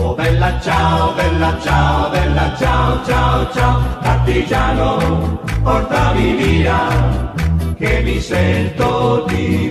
Oh bella ciao, bella ciao, bella ciao, ciao, ciao, partigiano, portami via, che mi sento di